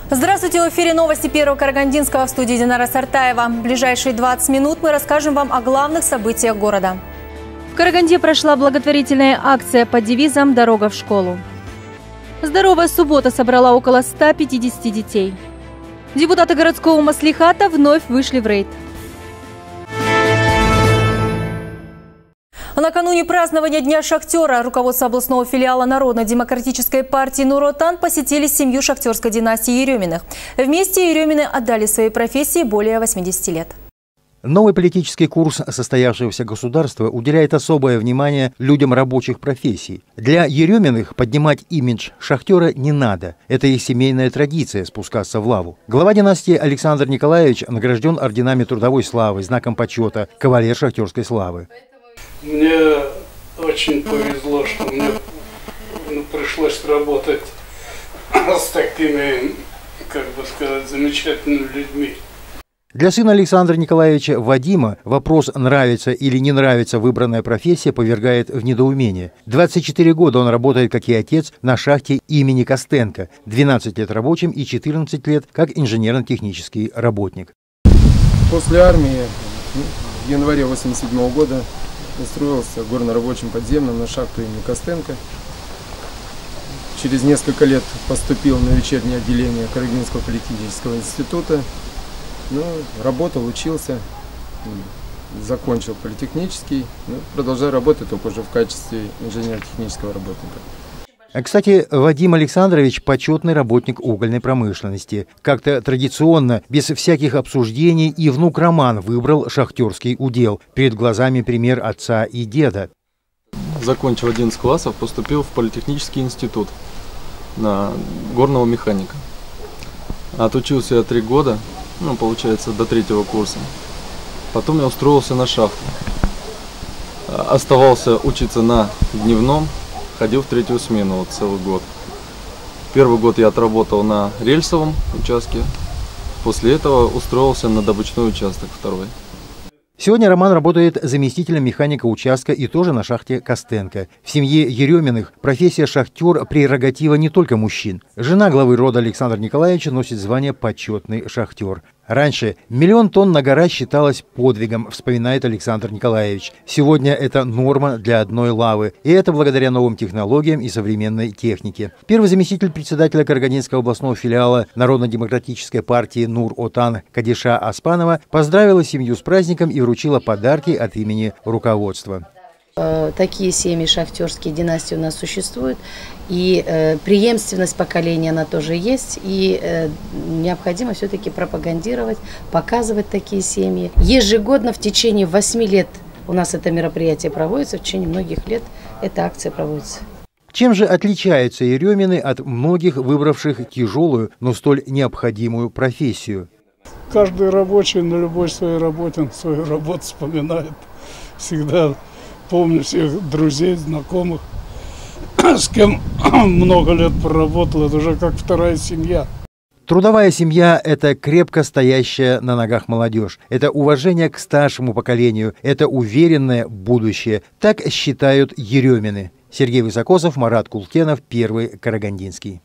Здравствуйте, в эфире новости Первого Карагандинского, в студии Динара Сартаева. В ближайшие 20 минут мы расскажем вам о главных событиях города. В Караганде прошла благотворительная акция под девизом «Дорога в школу». «Здоровая суббота» собрала около 150 детей. Депутаты городского маслихата вновь вышли в рейд. Накануне празднования Дня шахтера руководство областного филиала Народно-демократической партии «Нур-Отан» посетили семью шахтерской династии Ереминых. Вместе Еремины отдали своей профессии более 80 лет. Новый политический курс состоявшегося государства уделяет особое внимание людям рабочих профессий. Для Ереминых поднимать имидж шахтера не надо. Это их семейная традиция – спускаться в лаву. Глава династии Александр Николаевич награжден орденами трудовой славы, знаком почета, кавалер шахтерской славы. Мне очень повезло, что мне пришлось работать с такими, как бы сказать, замечательными людьми. Для сына Александра Николаевича Вадима вопрос, нравится или не нравится выбранная профессия, повергает в недоумение. 24 года он работает, как и отец, на шахте имени Костенко, 12 лет рабочим и 14 лет как инженерно-технический работник. После армии в январе 1987 года устроился горнорабочим подземным на шахту имени Костенко. Через несколько лет поступил на вечернее отделение Карагандинского политехнического института. Работал, учился, закончил политехнический, продолжаю работать только уже в качестве инженерно-технического работника. Кстати, Вадим Александрович – почетный работник угольной промышленности. Как-то традиционно, без всяких обсуждений, и внук Роман выбрал шахтерский удел. Перед глазами пример отца и деда. Закончил 11 классов, поступил в политехнический институт на горного механика. Отучился я 3 года, получается, до 3-го курса. Потом я устроился на шахту. Оставался учиться на дневном. Ходил в 3-ю смену целый год. Первый год я отработал на рельсовом участке. После этого устроился на добычной участок, 2-й. Сегодня Роман работает заместителем механика участка и тоже на шахте Костенко. В семье Ереминых профессия шахтер – прерогатива не только мужчин. Жена главы рода Александра Николаевича носит звание «почетный шахтер». Раньше 1 000 000 тонн на гора считалось подвигом, вспоминает Александр Николаевич. Сегодня это норма для одной лавы, и это благодаря новым технологиям и современной технике. Первый заместитель председателя Карагандинского областного филиала Народно-демократической партии «Нур-Отан» Кадиша Аспанова поздравила семью с праздником и вручила подарки от имени руководства. Такие семьи шахтерские династии у нас существуют, и преемственность поколения она тоже есть, и необходимо все-таки пропагандировать, показывать такие семьи. Ежегодно в течение 8 лет у нас это мероприятие проводится, в течение многих лет эта акция проводится. Чем же отличаются Еремины от многих выбравших тяжелую, но столь необходимую профессию? Каждый рабочий на любой своей работе свою работу вспоминает. Всегда помню всех друзей, знакомых, с кем много лет проработал. Это уже как 2-я семья. Трудовая семья – это крепко стоящая на ногах молодежь. Это уважение к старшему поколению. Это уверенное будущее. Так считают Еремины. Сергей Высокосов, Марат Култенов, Первый Карагандинский.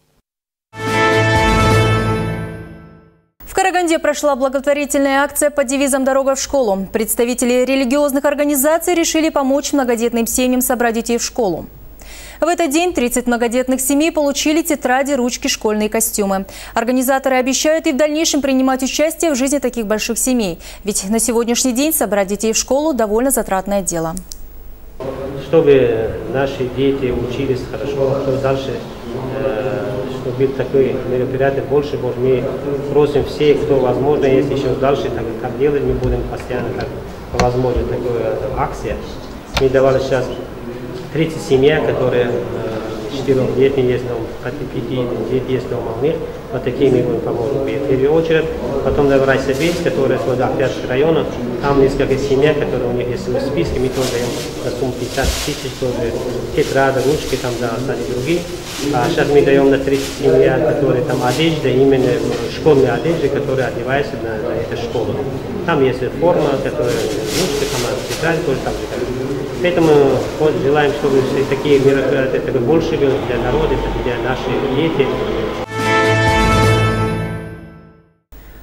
В Караганде прошла благотворительная акция под девизом «Дорога в школу». Представители религиозных организаций решили помочь многодетным семьям собрать детей в школу. В этот день 30 многодетных семей получили тетради, ручки, школьные костюмы. Организаторы обещают и в дальнейшем принимать участие в жизни таких больших семей. Ведь на сегодняшний день собрать детей в школу довольно затратное дело. Чтобы наши дети учились хорошо, чтобы дальше, чтобы быть такое мероприятие больше, мы просим всех, кто возможно, если еще дальше так делать, мы будем постоянно, как возможно, такая акция. Мы давали сейчас 30 семей, которые 4-летние есть дома, 5 дети есть дома у них. Вот такие мы будем помочь в первую очередь. Потом давай Сибирь, которая с Октябрьского района. Там несколько семей, которые у них есть в списке. Мы тоже даем на сумму 50 000, тоже тетради, ручки, там, да, другие. А сейчас мы даем на 30 семей, которые там одежда, именно школьные одежды, которые одеваются на эту школу. Там есть форма, которая ручка, там тетрадь тоже так же. Поэтому желаем, чтобы все такие мероприятия больше были для народа, для наших детей.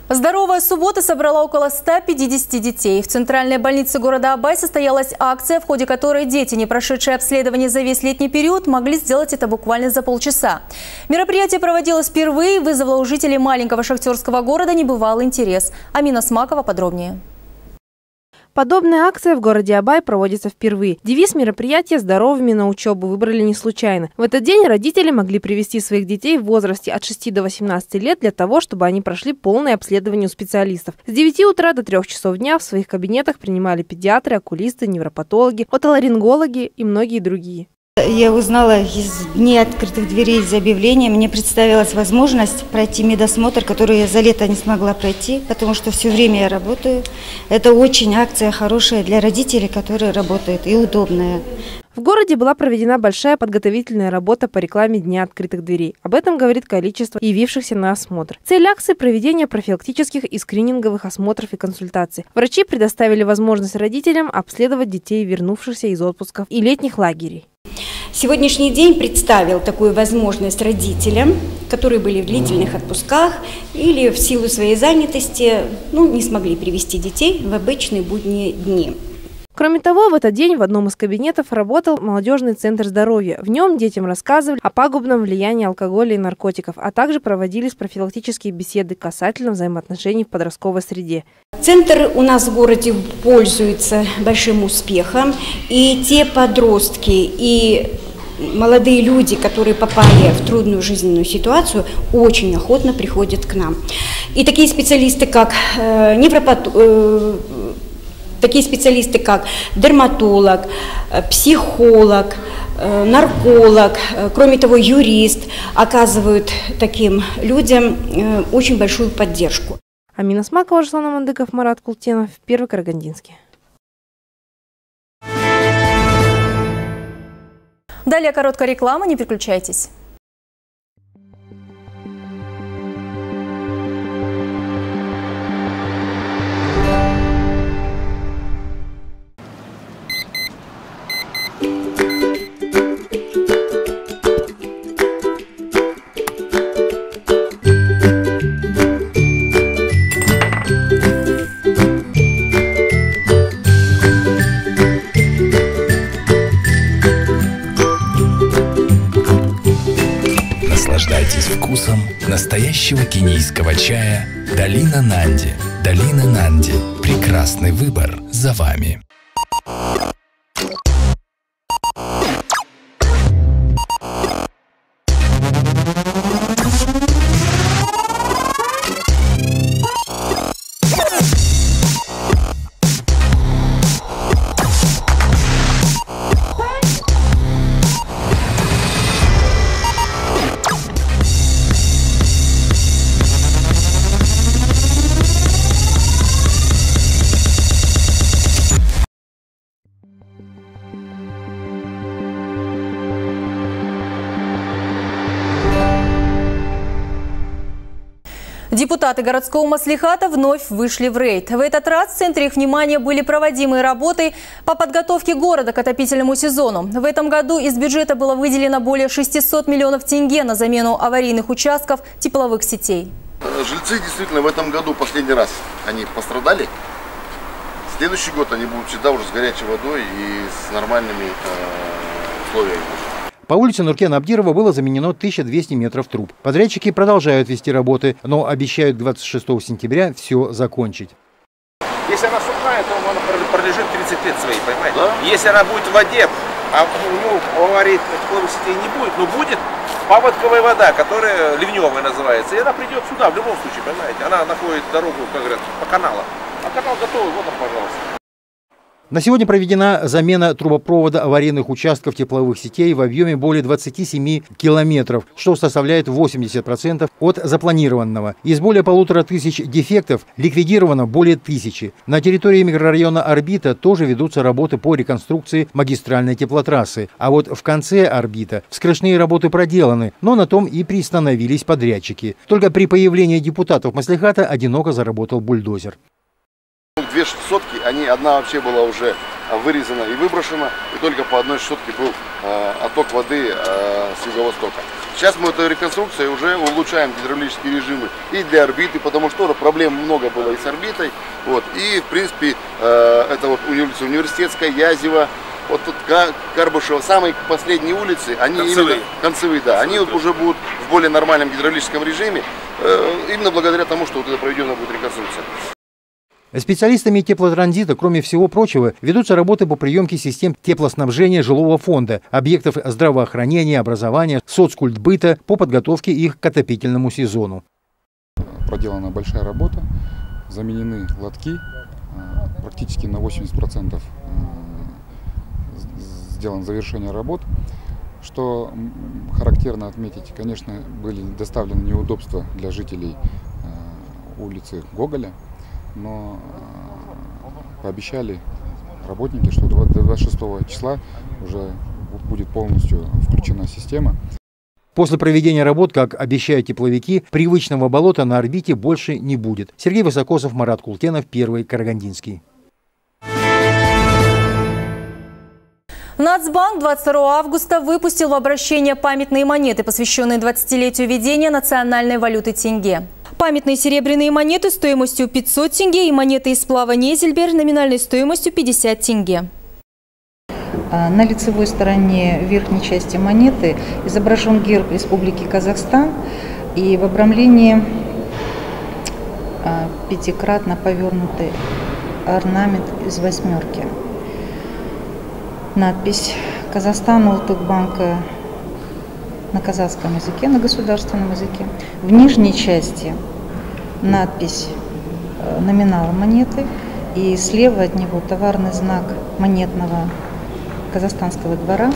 Здоровая суббота собрала около 150 детей. В центральной больнице города Абай состоялась акция, в ходе которой дети, не прошедшие обследование за весь летний период, могли сделать это буквально за полчаса. Мероприятие проводилось впервые, вызвало у жителей маленького шахтерского города небывалый интерес. Амина Смакова подробнее. Подобная акция в городе Абай проводится впервые. Девиз мероприятия «Здоровыми на учебу» выбрали не случайно. В этот день родители могли привести своих детей в возрасте от 6 до 18 лет для того, чтобы они прошли полное обследование у специалистов. С 9 утра до 3 часов дня в своих кабинетах принимали педиатры, окулисты, невропатологи, отоларингологи и многие другие. Я узнала из дней открытых дверей из объявления. Мне представилась возможность пройти медосмотр, который я за лето не смогла пройти, потому что все время я работаю. Это очень акция хорошая для родителей, которые работают, и удобная. В городе была проведена большая подготовительная работа по рекламе Дня открытых дверей. Об этом говорит количество явившихся на осмотр. Цель акции – проведение профилактических и скрининговых осмотров и консультаций. Врачи предоставили возможность родителям обследовать детей, вернувшихся из отпусков и летних лагерей. Сегодняшний день представил такую возможность родителям, которые были в длительных отпусках или в силу своей занятости не смогли привести детей в обычные будние дни. Кроме того, в этот день в одном из кабинетов работал молодежный центр здоровья. В нем детям рассказывали о пагубном влиянии алкоголя и наркотиков, а также проводились профилактические беседы касательно взаимоотношений в подростковой среде. Центр у нас в городе пользуется большим успехом, и те подростки и молодые люди, которые попали в трудную жизненную ситуацию, очень охотно приходят к нам. И такие специалисты, как дерматолог, психолог, нарколог, кроме того, юрист, оказывают таким людям очень большую поддержку. Амина Смакова, Руслан Амандыков, Марат Култенов, Первый Карагандинский. Далее короткая реклама, не переключайтесь. Наслаждайтесь вкусом настоящего кенийского чая «Долина Нанди». «Долина Нанди» – прекрасный выбор за вами. Депутаты городского маслихата вновь вышли в рейд. В этот раз в центре их внимания были проводимые работы по подготовке города к отопительному сезону. В этом году из бюджета было выделено более 600 миллионов тенге на замену аварийных участков тепловых сетей. Жильцы действительно в этом году последний раз они пострадали. Следующий год они будут всегда уже с горячей водой и с нормальными условиями. По улице Нуркена Абдирова было заменено 1200 метров труб. Подрядчики продолжают вести работы, но обещают к 26 сентября все закончить. Если она сухая, то она пролежит 30 лет своей, понимаете? Да? Если она будет в воде, а у него аварии тепловых сетей не будет, но будет паводковая вода, которая ливневая называется, и она придет сюда в любом случае, понимаете? Она находит дорогу, как говорят, по каналу. А канал готовый, вот он, пожалуйста. На сегодня проведена замена трубопровода аварийных участков тепловых сетей в объеме более 27 километров, что составляет 80% от запланированного. Из более 1500 дефектов ликвидировано более 1000. На территории микрорайона Орбита тоже ведутся работы по реконструкции магистральной теплотрассы. А вот в конце Орбита вскрышные работы проделаны, но на том и приостановились подрядчики. Только при появлении депутатов маслихата одиноко заработал бульдозер. Две сотки, одна вообще была уже вырезана и выброшена, и только по одной сотке был отток воды с юго-востока. Сейчас мы этой реконструкцией уже улучшаем гидравлические режимы и для орбиты, потому что проблем много было и с орбитой. Вот. И, в принципе, это вот улица Университетская, Язева, вот тут Карбышева, самые последние улицы, они концевые, да, они вот уже будут в более нормальном гидравлическом режиме, именно благодаря тому, что вот это проведена будет реконструкция. Специалистами теплотранзита, кроме всего прочего, ведутся работы по приемке систем теплоснабжения жилого фонда, объектов здравоохранения, образования, соцкультбыта по подготовке их к отопительному сезону. Проделана большая работа, заменены лотки, практически на 80% сделано завершение работ. Что характерно отметить, конечно, были доставлены неудобства для жителей улицы Гоголя. Но пообещали работники, что до 26 числа уже будет полностью включена система. После проведения работ, как обещают тепловики, привычного болота на орбите больше не будет. Сергей Высокосов, Марат Култенов, Первый Карагандинский. Нацбанк 22 августа выпустил в обращение памятные монеты, посвященные 20-летию введения национальной валюты тенге. Памятные серебряные монеты стоимостью 500 тенге и монеты из сплава Незельбер номинальной стоимостью 50 тенге. На лицевой стороне верхней части монеты изображен герб Республики Казахстан и в обрамлении пятикратно повернутый орнамент из восьмерки. Надпись «Казахстан Улттук банка» на казахском языке, на государственном языке. В нижней части надпись номинала монеты и слева от него товарный знак монетного казахстанского двора.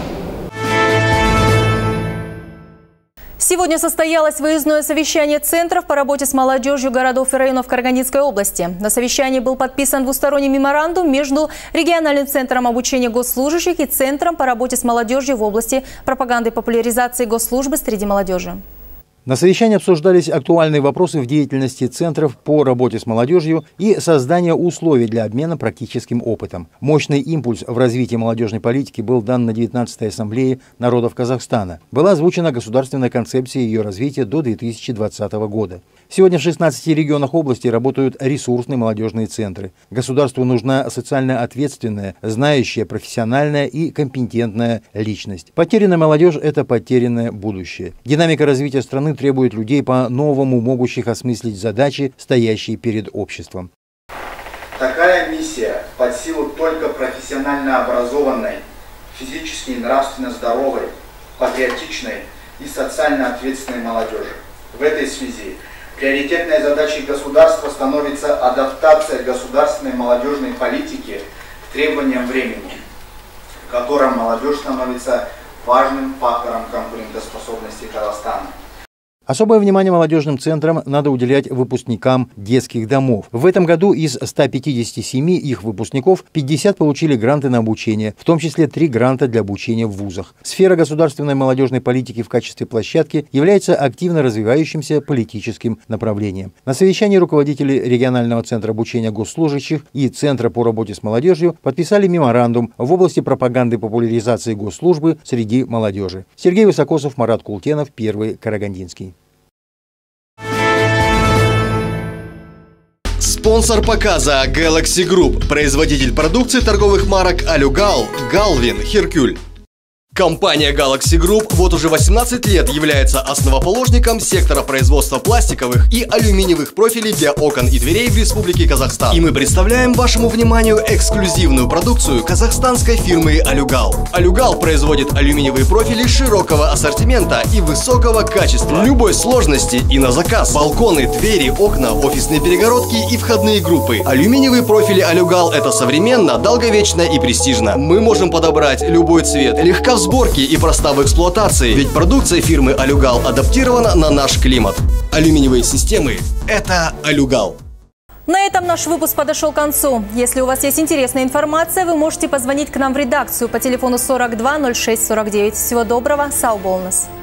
Сегодня состоялось выездное совещание центров по работе с молодежью городов и районов Карагандинской области. На совещании был подписан двусторонний меморандум между региональным центром обучения госслужащих и центром по работе с молодежью в области пропаганды и популяризации госслужбы среди молодежи. На совещании обсуждались актуальные вопросы в деятельности центров по работе с молодежью и создание условий для обмена практическим опытом. Мощный импульс в развитии молодежной политики был дан на 19-й Ассамблее народов Казахстана. Была озвучена государственная концепция ее развития до 2020 года. Сегодня в 16 регионах области работают ресурсные молодежные центры. Государству нужна социально ответственная, знающая, профессиональная и компетентная личность. Потерянная молодежь – это потерянное будущее. Динамика развития страны требует людей по-новому могущих осмыслить задачи, стоящие перед обществом. Такая миссия под силу только профессионально образованной, физически и нравственно здоровой, патриотичной и социально ответственной молодежи. В этой связи приоритетной задачей государства становится адаптация государственной молодежной политики к требованиям времени, в котором молодежь становится важным фактором конкурентоспособности Казахстана. Особое внимание молодежным центрам надо уделять выпускникам детских домов. В этом году из 157 их выпускников 50 получили гранты на обучение, в том числе 3 гранта для обучения в вузах. Сфера государственной молодежной политики в качестве площадки является активно развивающимся политическим направлением. На совещании руководители регионального центра обучения госслужащих и Центра по работе с молодежью подписали меморандум в области пропаганды и популяризации госслужбы среди молодежи. Сергей Высокосов, Марат Култенов, Первый Карагандинский. Спонсор показа Galaxy Group, производитель продукции торговых марок Алюгал, Галвин, Херкюль. Компания Galaxy Group вот уже 18 лет является основоположником сектора производства пластиковых и алюминиевых профилей для окон и дверей в Республике Казахстан. И мы представляем вашему вниманию эксклюзивную продукцию казахстанской фирмы Алюгал. Алюгал производит алюминиевые профили широкого ассортимента и высокого качества, любой сложности и на заказ. Балконы, двери, окна, офисные перегородки и входные группы. Алюминиевые профили Алюгал – это современно, долговечно и престижно. Мы можем подобрать любой цвет, легко в сборке и проста в эксплуатации, ведь продукция фирмы Алюгал адаптирована на наш климат. Алюминиевые системы – это Алюгал. На этом наш выпуск подошел к концу. Если у вас есть интересная информация, вы можете позвонить к нам в редакцию по телефону 42 06 49. Всего доброго, сау болнас.